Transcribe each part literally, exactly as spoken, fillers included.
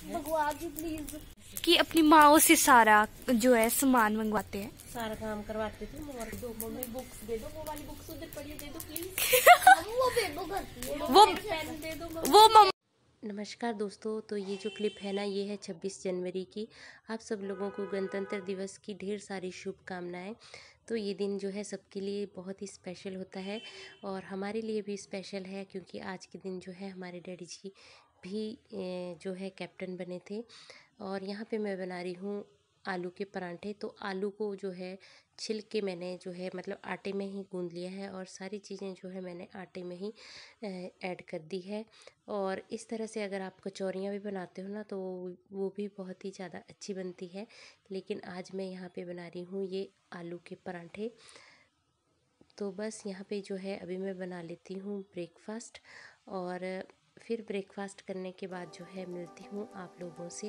भगवान जी प्लीज। कि अपनी माओ से सारा जो है सामान मंगवाते हैं, सारा काम करवाते थे। और दो मम्मी बुक्स दे दो, वो वाली बुक्स उधर पड़ी दे दो प्लीज। वो बेबो करती है, वो पेन दे दो मम्मी। वो मम... नमस्कार दोस्तों, तो ये जो क्लिप है ना, ये है छब्बीस जनवरी की। आप सब लोगों को गणतंत्र दिवस की ढेर सारी शुभकामनाएं। तो ये दिन जो है सबके लिए बहुत ही स्पेशल होता है और हमारे लिए भी स्पेशल है, क्योंकि आज के दिन जो है हमारे डैडी जी भी जो है कैप्टन बने थे। और यहाँ पे मैं बना रही हूँ आलू के परांठे। तो आलू को जो है छिल के मैंने जो है मतलब आटे में ही गूंद लिया है और सारी चीज़ें जो है मैंने आटे में ही ऐड कर दी है। और इस तरह से अगर आप कचौरियाँ भी बनाते हो ना, तो वो भी बहुत ही ज़्यादा अच्छी बनती है। लेकिन आज मैं यहाँ पे बना रही हूँ ये आलू के परांठे। तो बस यहाँ पे जो है अभी मैं बना लेती हूँ ब्रेकफास्ट, और फिर ब्रेकफास्ट करने के बाद जो है मिलती हूँ आप लोगों से।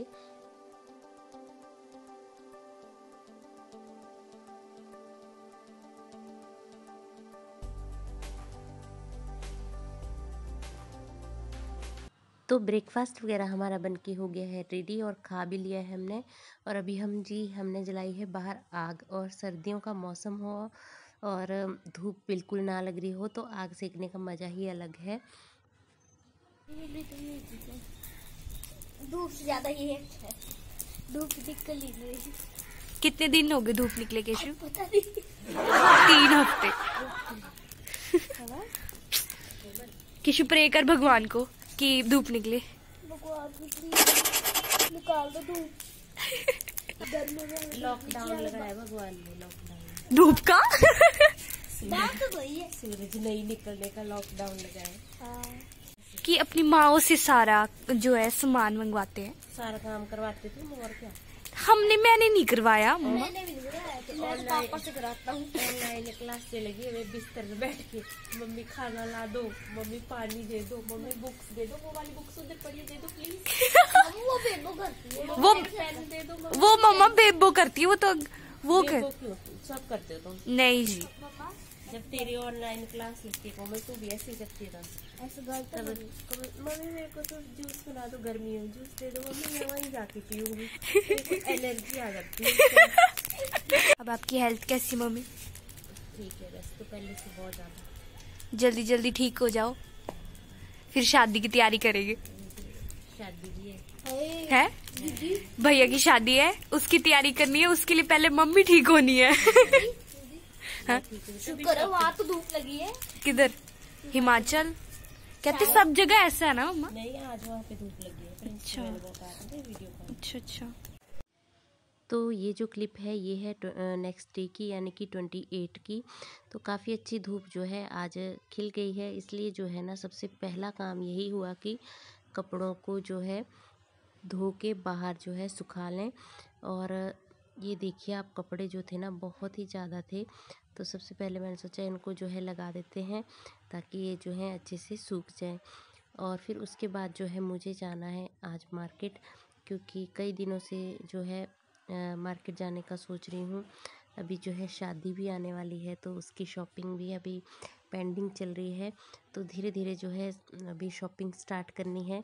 तो ब्रेकफास्ट वगैरह हमारा बन के हो गया है रेडी और खा भी लिया है हमने। और अभी हम जी हमने जलाई है बाहर आग, और सर्दियों का मौसम हो और धूप बिल्कुल ना लग रही हो तो आग सेकने का मज़ा ही अलग है। धूप से ज्यादा ये है, धूप निकल ही नहीं। कितने दिन हो गए धूप निकले केशु? पता नहीं, तीन हफ्ते। केशु प्रे कर भगवान को कि धूप निकले। भगवान प्लीज निकाल दो धूप। लॉकडाउन लगाया भगवान ने, लॉकडाउन धूप का बात तो वही है, सूरज नहीं निकलने का लॉकडाउन लगाया। हाँ। कि अपनी माओ से सारा जो है सामान मंगवाते हैं। सारा काम करवाते थे। और क्या हमने मैंने नहीं करवाया, मैंने भी नहीं कराया, मैं तो पापा से कराता हूँ। ऑनलाइन क्लास से लगी मैं बिस्तर में बैठ के, मम्मी खाना ला दो, मम्मी पानी दे दो, मम्मी बुक्स दे दो, वो वाली बुक्स उधर पड़ी दे दो प्लीज। वो बेबो करती है, वो पेन दे दो मम्मी। वो मम्मा बेबो करती है, वो तो वो कर बेबो क्यों? सब करते हो तुम? नहीं जी, जब तेरी ऑनलाइन क्लास लगती है मैं तू भी ऐसे ही करती है। ऐसे गलत है। मम्मी मेरे को तो जूस बना दो, गर्मी है जूस दे दो मम्मी, मैं वहीं जाके पीऊंगी, एलर्जी आ जाती है। अब आपकी हेल्थ कैसी मम्मी? ठीक है, बस तो पहले से बहुत ज्यादा। जल्दी जल्दी ठीक हो जाओ, फिर शादी की तैयारी करेंगे। शादी भी है है भैया की शादी है, उसकी तैयारी करनी है, उसके लिए पहले मम्मी ठीक होनी है। हाँ? शुक्र है वहाँ तो धूप लगी है। किधर? हिमाचल कहते सब जगह ऐसा है ना मम्मा? नहीं, आज वहाँ पे धूप लगी है। अच्छा वीडियो का। अच्छा अच्छा। तो ये जो क्लिप है ये है नेक्स्ट डे की, यानी कि अट्ठाईस की। तो काफ़ी अच्छी धूप जो है आज खिल गई है, इसलिए जो है ना सबसे पहला काम यही हुआ कि कपड़ों को जो है धो के बाहर जो है सुखा लें। और ये देखिए आप, कपड़े जो थे ना बहुत ही ज़्यादा थे, तो सबसे पहले मैंने सोचा इनको जो है लगा देते हैं ताकि ये जो है अच्छे से सूख जाए। और फिर उसके बाद जो है मुझे जाना है आज मार्केट, क्योंकि कई दिनों से जो है मार्केट जाने का सोच रही हूँ। अभी जो है शादी भी आने वाली है, तो उसकी शॉपिंग भी अभी पेंडिंग चल रही है। तो धीरे धीरे जो है अभी शॉपिंग स्टार्ट करनी है।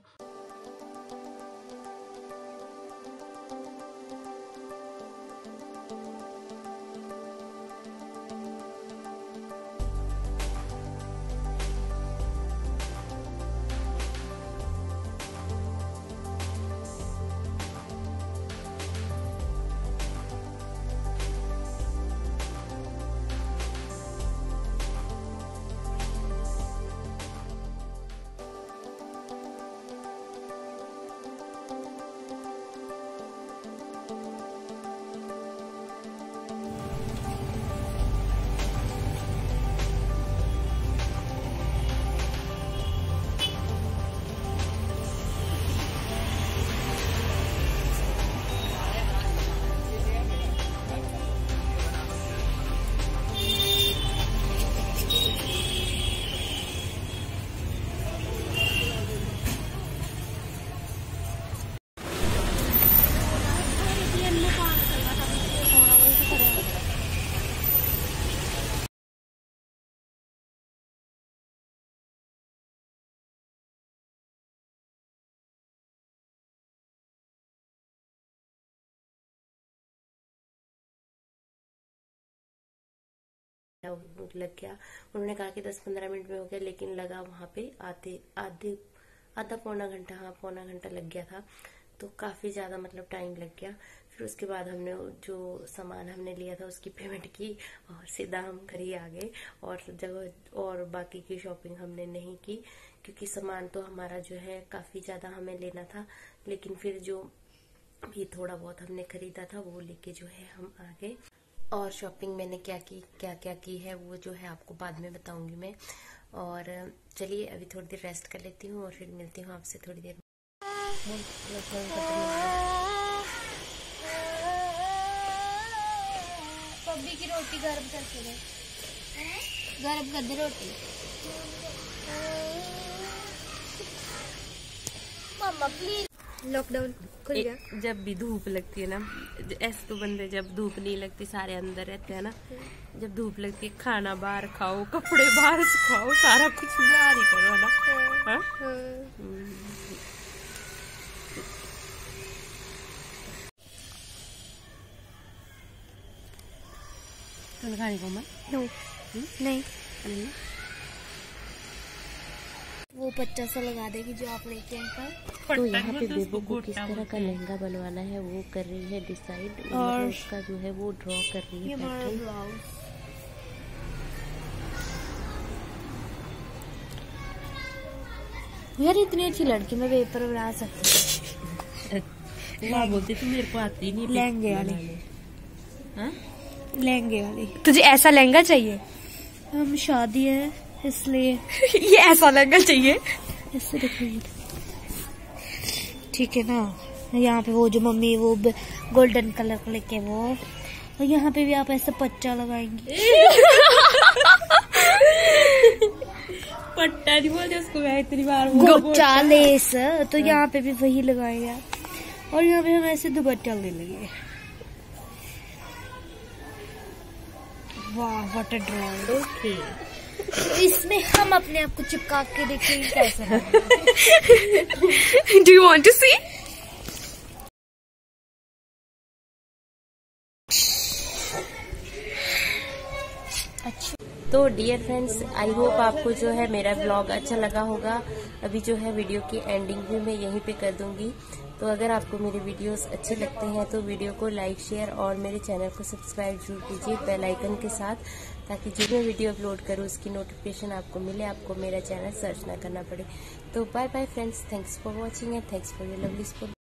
लग गया। उन्होंने कहा कि दस पंद्रह मिनट में हो गया, लेकिन लगा वहाँ पे आधे आधे आधा पौना घंटा, हाँ पौना घंटा लग गया था। तो काफी ज्यादा मतलब टाइम लग गया। फिर उसके बाद हमने जो सामान हमने लिया था उसकी पेमेंट की और सीधा हम घर ही आ गए। और जगह और बाकी की शॉपिंग हमने नहीं की, क्योंकि सामान तो हमारा जो है काफी ज्यादा हमें लेना था। लेकिन फिर जो भी थोड़ा बहुत हमने खरीदा था वो लेके जो है हम आ गए। और शॉपिंग मैंने क्या की क्या क्या की है वो जो है आपको बाद में बताऊंगी मैं। और चलिए अभी थोड़ी देर रेस्ट कर लेती हूँ और फिर मिलती हूँ आपसे थोड़ी देर। पब्बी की रोटी गर्म करके दे, गर्म कर दे रोटी। मम्मा प्लीज। लॉकडाउन खुल गया। जब भी धूप लगती है ना, ऐसे तो बंदे जब धूप नहीं लगती सारे अंदर रहते हैं ना, जब धूप लगती है खाना बाहर खाओ, कपड़े बाहर सुखाओ, सारा कुछ बाहर ही करो ना। हाँ? तुम खाने को मैं नो नहीं, वो बच्चा सा लगा देगी जो आप लेके आए। तो यहाँ पे बेबू को किस तरह का लहंगा बनवाना है वो कर रही है डिसाइड, और उसका जो है वो ड्रॉ कर रही है पैटर्न। यार इतनी अच्छी लड़की मैं पेपर बना सकती हूँ। बोलती तू मेरे को आती नहीं लहंगे वाली, लहंगे वाली। तुझे ऐसा लहंगा चाहिए? हम शादी है इसलिए ये ऐसा लहंगा चाहिए। इससे देखिए ठीक है ना। यहाँ पे वो जो मम्मी वो गोल्डन कलर का लेके वो, और यहाँ पे भी आप ऐसे पट्टा लगाएंगी। पट्टा नहीं बोलते उसको, मैं इतनी बार गोचा लेस, तो यहाँ पे भी वही लगाएंगे आप। और यहाँ पे हम ऐसे दुपट्टा ले लेंगे। वाह व्हाट अ ड्राइंग। ओके, तो इसमें हम अपने आप को चिपका के देखेंगे कैसे। Do you want to see? अच्छा तो डियर फ्रेंड्स, आई होप आपको जो है मेरा ब्लॉग अच्छा लगा होगा। अभी जो है वीडियो की एंडिंग भी मैं यहीं पे कर दूंगी। तो अगर आपको मेरे वीडियोस अच्छे लगते हैं तो वीडियो को लाइक शेयर और मेरे चैनल को सब्सक्राइब जरूर कीजिए बेल आइकन के साथ, ताकि जो मैं वीडियो अपलोड करूँ उसकी नोटिफिकेशन आपको मिले, आपको मेरा चैनल सर्च ना करना पड़े। तो bye bye friends, thanks for watching and thanks for your lovely support.